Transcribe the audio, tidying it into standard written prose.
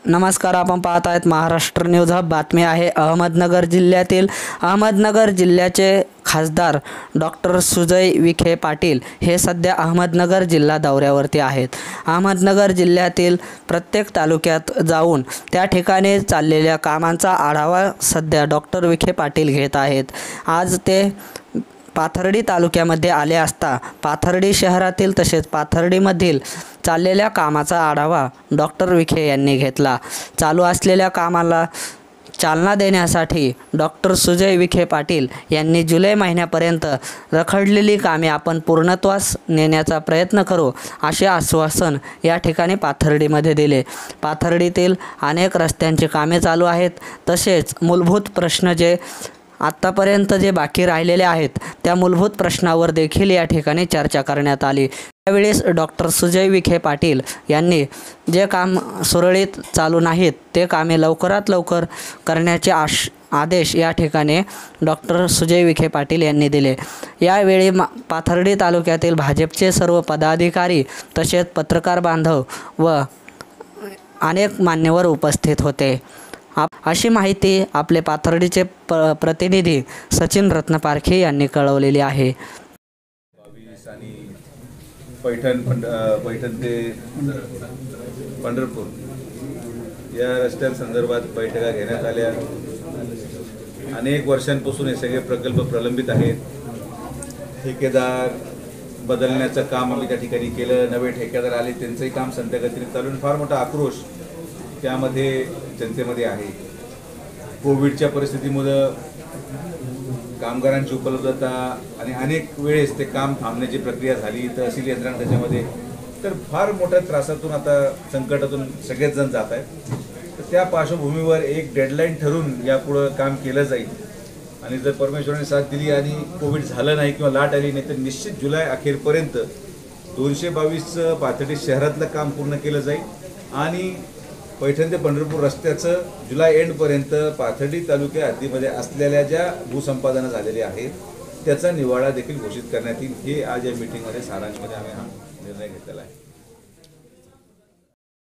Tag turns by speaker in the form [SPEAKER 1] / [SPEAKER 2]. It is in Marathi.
[SPEAKER 1] नमस्कार, आपण पाहत आहेत महाराष्ट्र न्यूज हब। बातमी आहे अहमदनगर जिल्ह्यातील। अहमदनगर जिल्ह्याचे खासदार डॉक्टर सुजय विखे पाटील हे सध्या अहमदनगर जिल्हा दौऱ्यावरती आहेत। अहमदनगर जिल्ह्यातील प्रत्येक तालुक्यात जाऊन त्या ठिकाणी चाललेल्या कामांचा आढावा सध्या डॉक्टर विखे पाटील घेत आहेत। आज ते पाथर्डी तालुक्यामध्ये आले असता पाथर्डी शहरातील तसेच पाथर्डीमधील चाललेल्या कामाचा आढावा डॉक्टर विखे यांनी घेतला। चालू असलेल्या कामाला चालना देण्यासाठी डॉक्टर सुजय विखे पाटील यांनी जुलै महिन्यापर्यंत रखडलेली कामे आपण पूर्णत्वास नेण्याचा प्रयत्न करू असे आश्वासन या ठिकाणी पाथर्डीमध्ये दिले। पाथर्डीतील अनेक रस्त्यांची कामे चालू आहेत, तसेच मूलभूत प्रश्न जे आत्तापर्यंत जे बाकी राहिलेले आहेत त्या मूलभूत प्रश्नावर देखील या ठिकाणी चर्चा करण्यात आली। त्यावेळेस डॉक्टर सुजय विखे पाटील यांनी जे काम सुरळीत चालू नाहीत ते कामे लवकरात लवकर करण्याचे आदेश या ठिकाणी डॉक्टर सुजय विखे पाटील यांनी दिले। यावेळी पाथर्डी तालुक्यातील भाजपचे सर्व पदाधिकारी तसेच पत्रकार बांधव व अनेक मान्यवर उपस्थित होते। अशी माहिती आपले पाथर्डीचे प्रतिनिधी सचिन रत्नपारखे यांनी कळवलेली आहे।
[SPEAKER 2] पैठण ते पंढरपूर या रस्त्यांसंदर्भात बैठका घेण्यात आल्या। अनेक वर्षांपासून हे सगळे प्रकल्प प्रलंबित आहेत। ठेकेदार बदलण्याचं काम आम्ही त्या ठिकाणी केलं, नवे ठेकेदार आले, त्यांचंही काम संथ गतीने चालून फार मोठा आक्रोश त्यामध्ये जनतेमध्ये आहे। कोविडच्या परिस्थितीमुळे कामगारांची उपलब्धता आणि अनेक वेळेस ते काम थांबण्याची प्रक्रिया झाली, तहसील यंत्रणा त्याच्यामध्ये, तर फार मोठ्या त्रासातून आता संकटातून सगळेच जण जात आहेत। तर त्या पार्श्वभूमीवर एक डेडलाईन ठरवून यापुढं काम केलं जाईल आणि जर परमेश्वराने साथ दिली आणि कोविड झालं नाही किंवा लाट आली नाही तर निश्चित जुलै अखेरपर्यंत 222 पाथर्डी शहरातलं काम पूर्ण केलं जाईल आणि पैठण ते पंढरपूर रस्त्याचं जुलै एंडपर्यंत पाथर्डी तालुक्या हद्दीमध्ये असलेल्या ज्या भूसंपादनं झालेली आहेत त्याचा निवाडा देखील घोषित करण्यात येईल। हे आज या मीटिंगमध्ये सारांशमध्ये आम्ही हा निर्णय घेतलेला आहे।